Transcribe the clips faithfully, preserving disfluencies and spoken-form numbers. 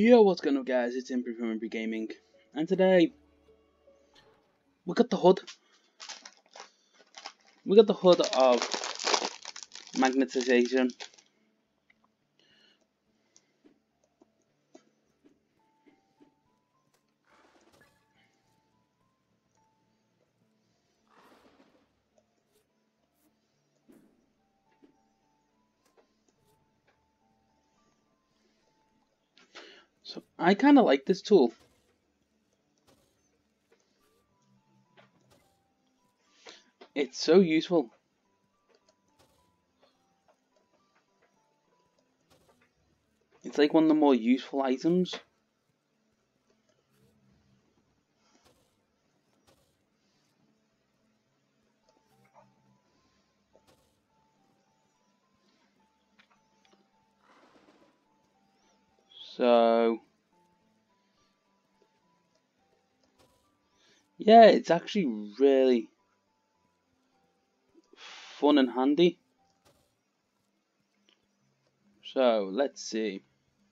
Yo, what's going on, guys? It's Improve from Improve Gaming, and today we got the hood. We got the hood of Magnetism. So I kind of like this tool. It's so useful. It's like one of the more useful items. So yeah, it's actually really fun and handy. So let's see.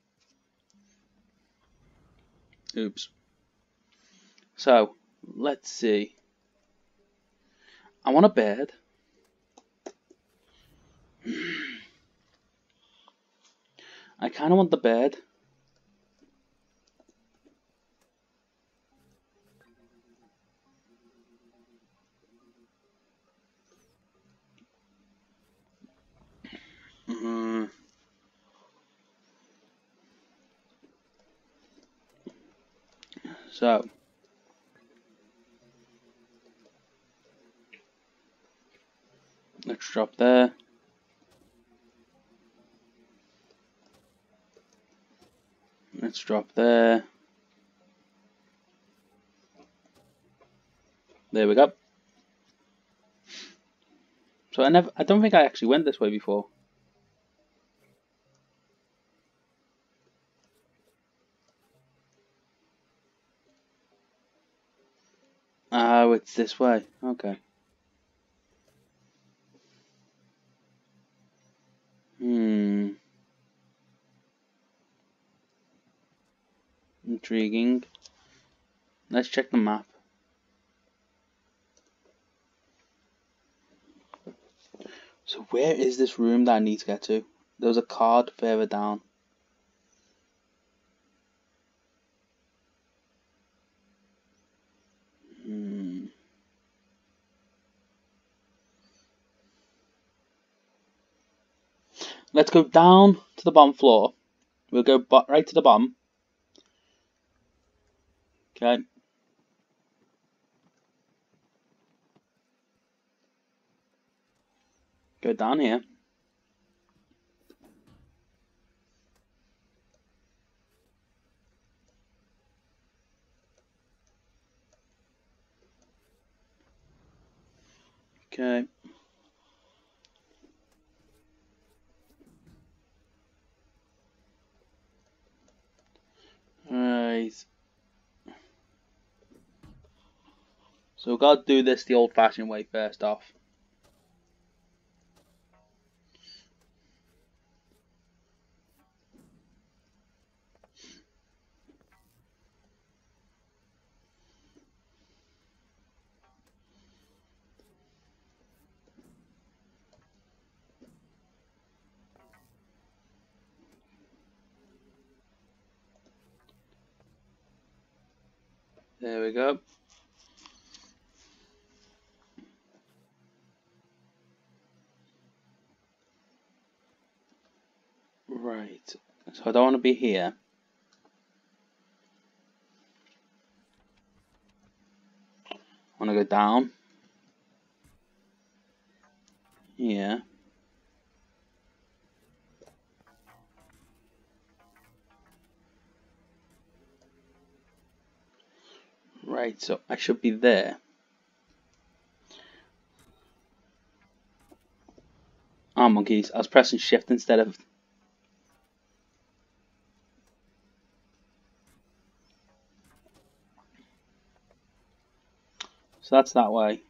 Oops. So let's see. I want a bed. I kind of want the bed. Mm. So let's drop there. Let's drop there. There we go. So I never I don't think I actually went this way before. Oh, it's this way. Okay. Hmm. Intriguing. Let's check the map. So where is this room that I need to get to? There was a card further down. Hmm. Let's go down to the bottom floor. We'll go right to the bottom. Okay. Go down here. Okay. Alright. So we've got to do this the old-fashioned way first off. There we go. Right. So I don't want to be here. I want to go down. Here. Right, so I should be there. Oh, monkeys. I was pressing shift instead of... So that's that way.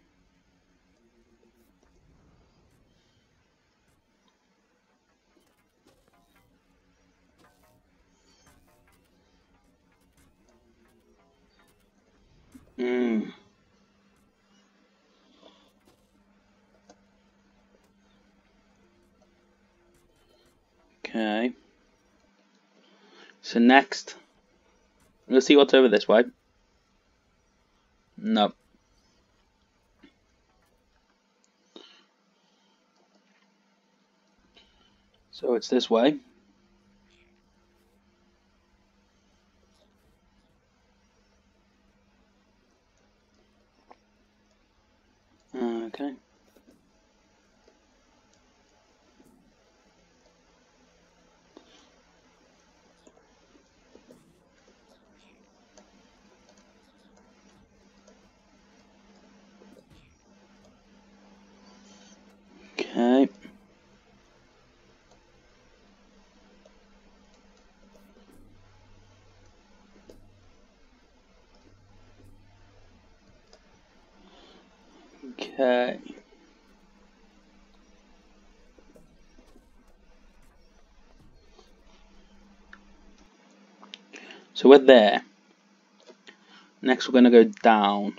Okay. So next, let's see what's over this way. No. So it's this way. Okay. Okay. Okay. So we're there. Next we're going to go down.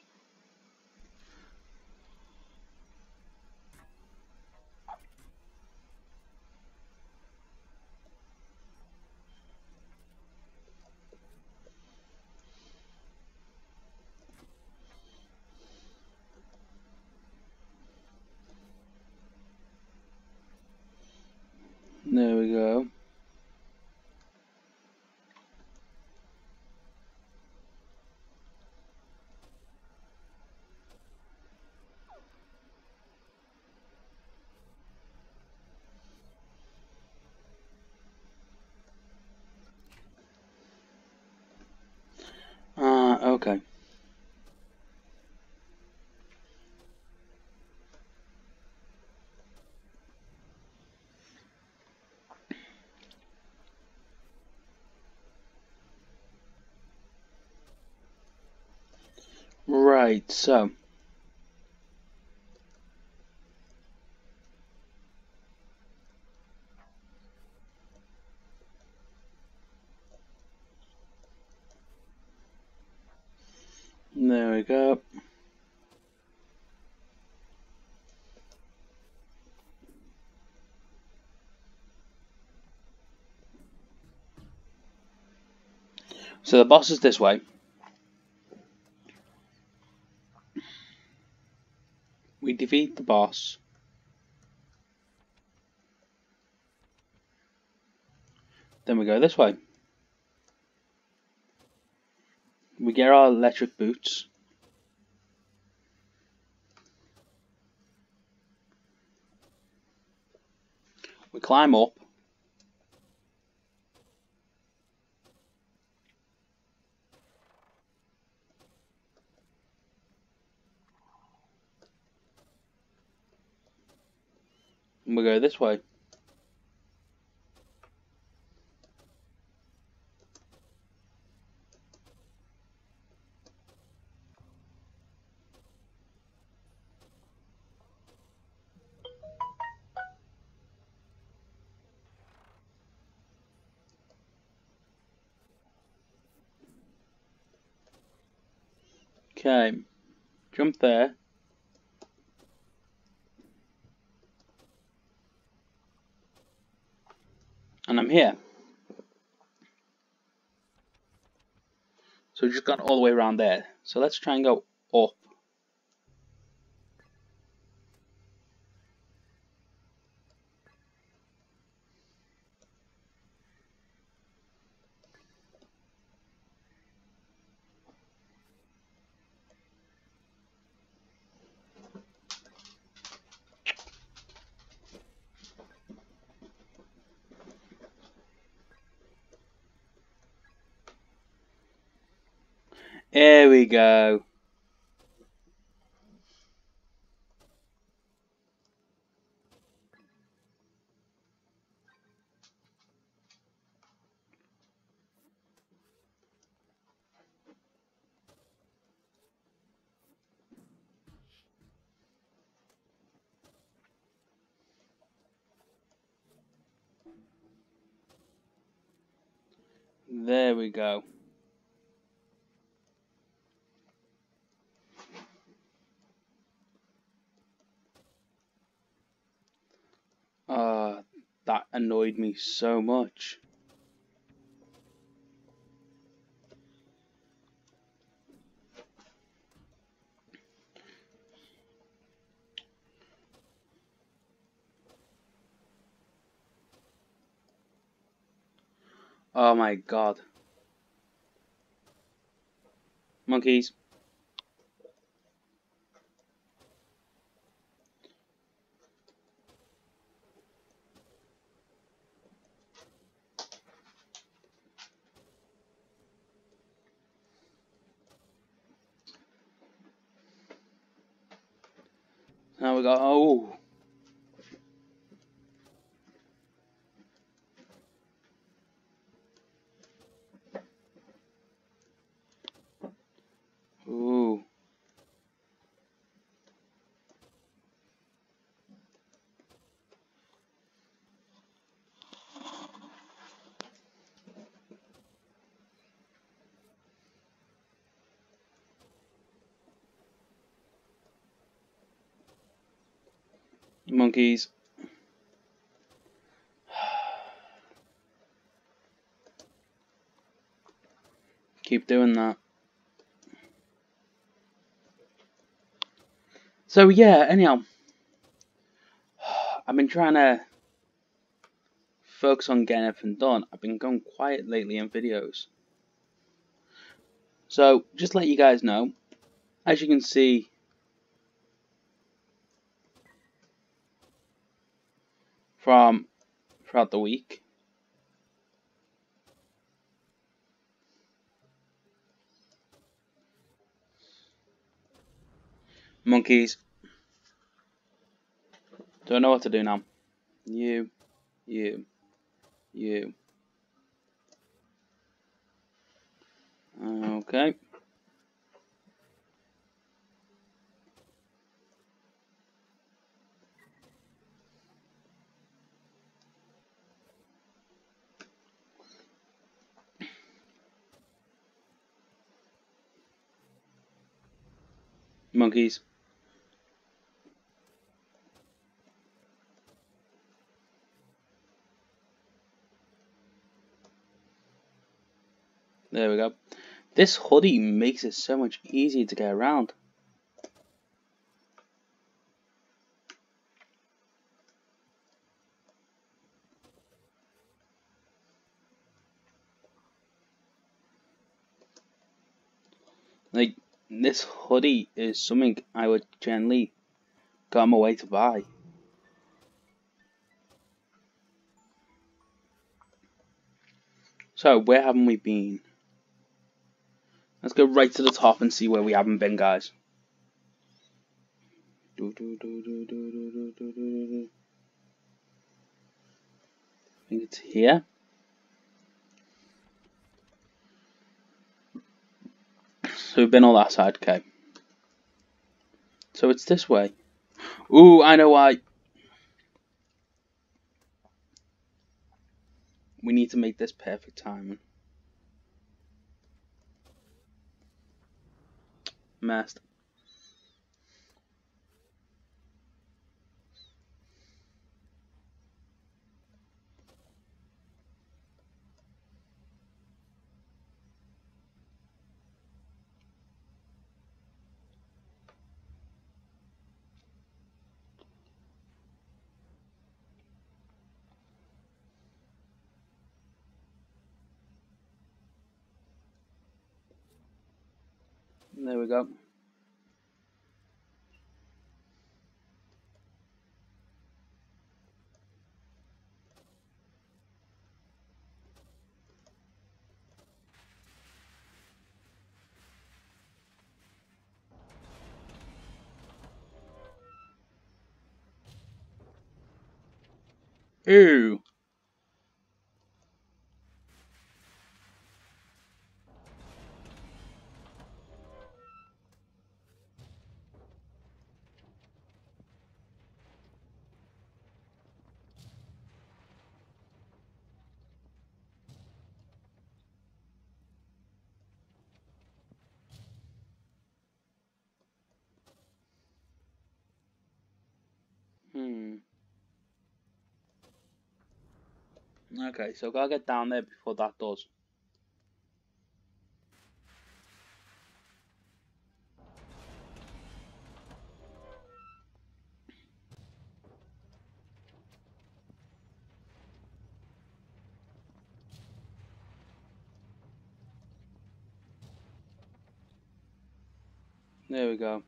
There we go. Ah, uh, okay. Right, so there we go. So the boss is this way. We defeat the boss. Then we go this way. We get our electric boots. We climb up. And we go this way. Okay. Jump there. And I'm here. So we just got all the way around there. So let's try and go up. There we go. There we go. Uh, that annoyed me so much. Oh my god. Monkeys. Now we go. Oh. Ooh. Monkeys. Keep doing that. So yeah, anyhow, I've been trying to focus on getting everything done. I've been going quiet lately in videos. So just to let you guys know, as you can see, from throughout the week, monkeys, don't know what to do now. You, you, you. Okay. Monkeys. There we go. This hoodie makes it so much easier to get around. Like, this hoodie is something I would generally go on my way to buy. So, where haven't we been? Let's go right to the top and see where we haven't been, guys. Do, do, do, do, do, do, do, do, do. I think it's here. So we've been on that side, okay. So it's this way. Ooh, I know why. We need to make this perfect timing. Messed. There we go. Ooh. Hmm. Okay, so gotta get down there before that does. There we go.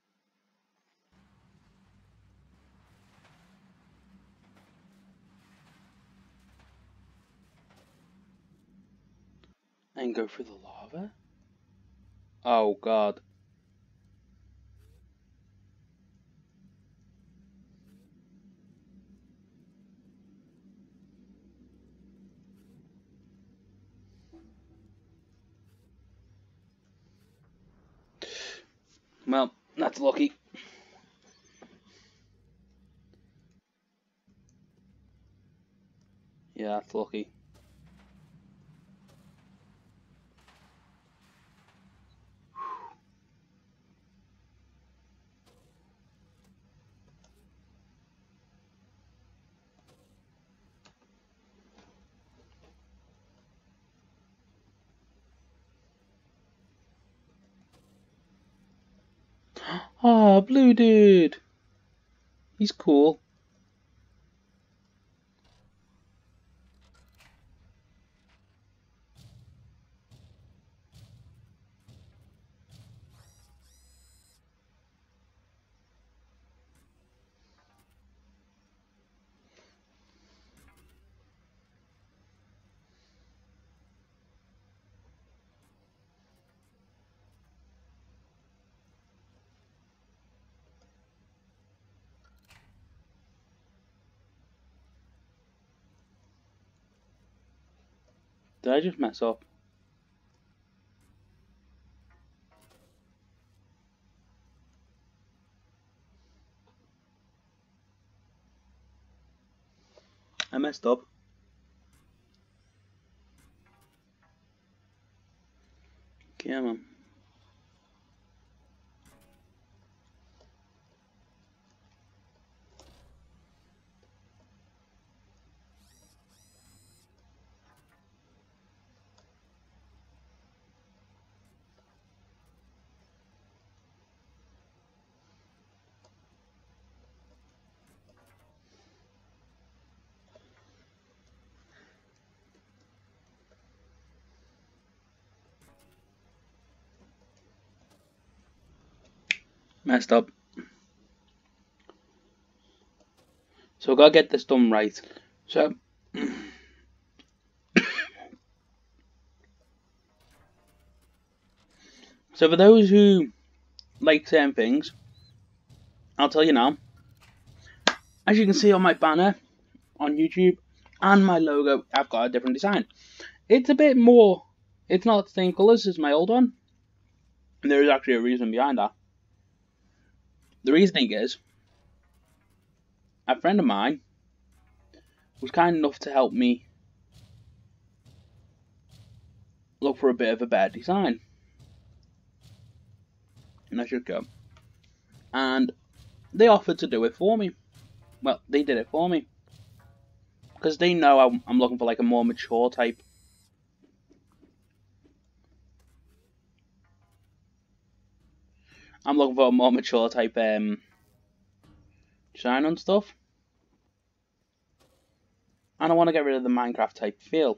And go through the lava? Oh god. Well, that's lucky. Yeah, that's lucky. Oh, blue dude. He's cool. Did I just mess up? I messed up. Okay, man. Messed up. So I gotta get this done right. So So for those who like certain things, I'll tell you now. As you can see on my banner on YouTube and my logo, I've got a different design. It's a bit more, it's not the same colours as my old one. And there is actually a reason behind that. The reasoning is, a friend of mine was kind enough to help me look for a bit of a better design. And I should go. And they offered to do it for me. Well, they did it for me. Because they know I'm, I'm looking for like a more mature type. I'm looking for a more mature type um, design and stuff. And I want to get rid of the Minecraft type feel.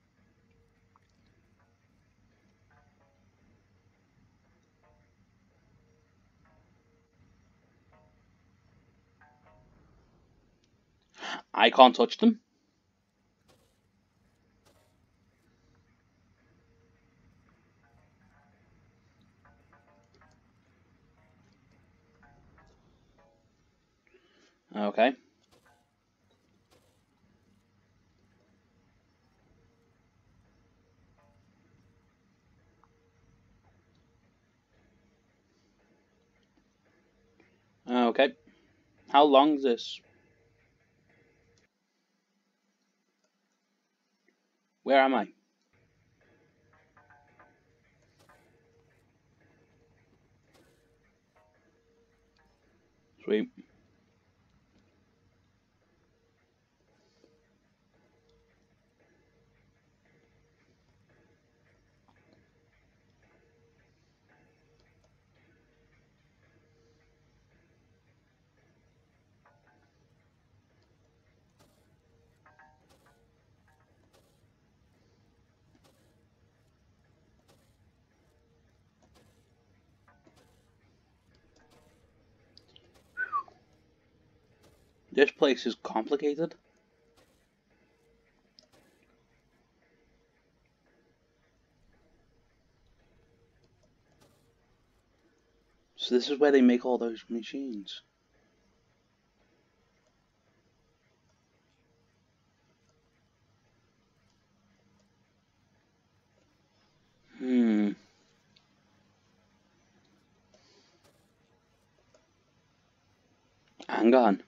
I can't touch them. Okay. Okay. How long is this? Where am I? Sweet. This place is complicated. So this is where they make all those machines. Hmm. Hang on.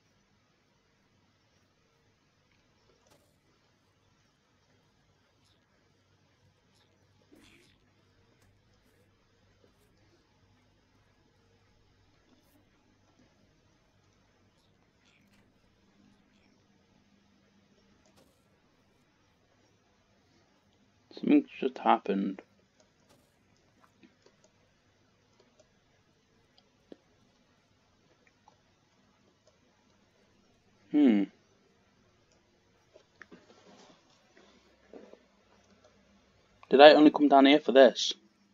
Something just happened. Hmm. Did I only come down here for this?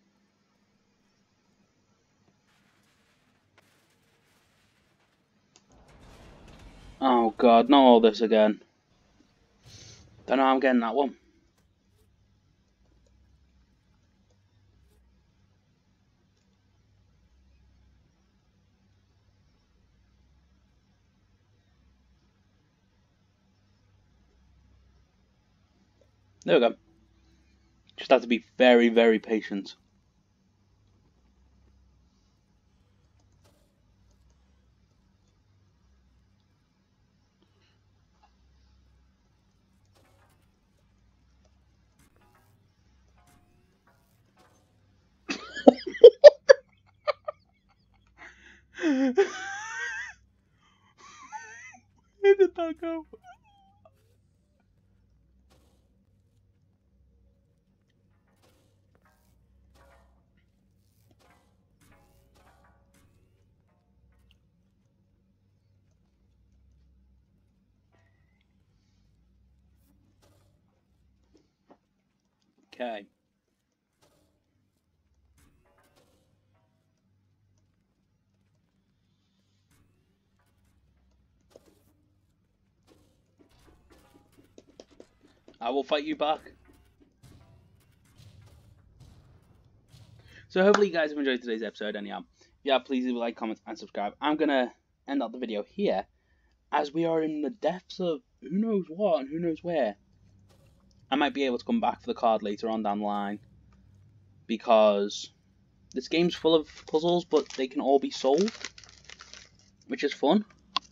Oh god, not all this again. Don't know how I'm getting that one. There we go. Just have to be very, very patient. Where did that go? Okay. I will fight you back. So hopefully you guys have enjoyed today's episode anyhow. If you have, please leave a like, comment and subscribe. I'm going to end up the video here, as we are in the depths of who knows what and who knows where. I might be able to come back for the card later on down the line, because this game's full of puzzles, but they can all be solved, which is fun.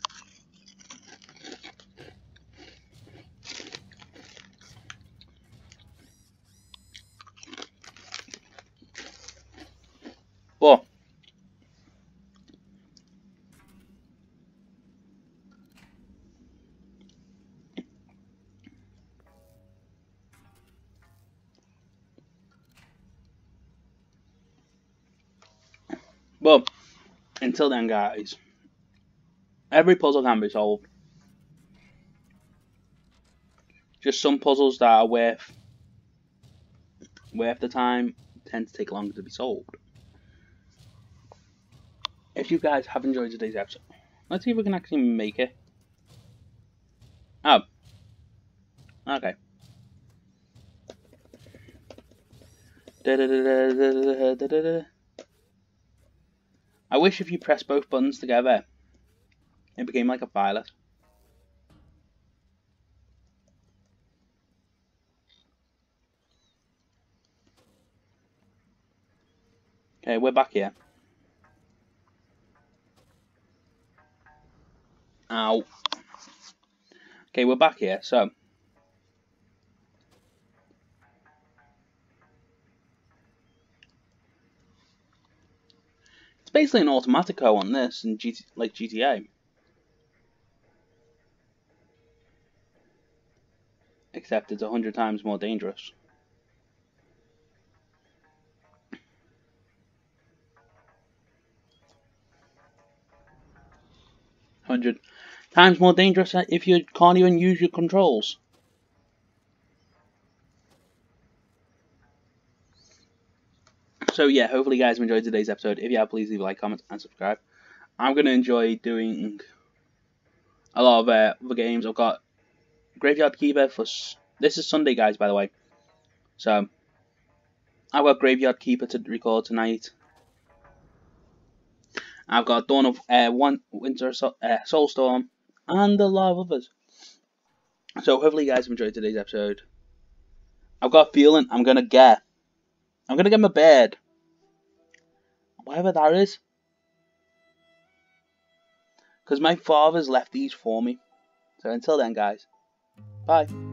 But But until then, guys, every puzzle can be solved. Just some puzzles that are worth worth the time tend to take longer to be solved. If you guys have enjoyed today's episode, let's see if we can actually make it. Oh, okay. Da -da -da -da -da -da -da -da. I wish if you press both buttons together, it became like a violet. Okay, we're back here. Ow. Okay, we're back here, so. It's basically an automatico on this, in G T like G T A. Except it's a hundred times more dangerous. Hundred times more dangerous if you can't even use your controls. So yeah, hopefully you guys have enjoyed today's episode. If you have, please leave a like, comment and subscribe. I'm going to enjoy doing a lot of uh, other games. I've got Graveyard Keeper for s this is Sunday, guys, by the way. So I've got Graveyard Keeper to record tonight. I've got Dawn of uh, One Winter so uh, Soulstorm and a lot of others. So hopefully, you guys enjoyed today's episode. I've got a feeling I'm gonna get, I'm gonna get my bed, whatever that is, because my father's left these for me. So until then, guys, bye.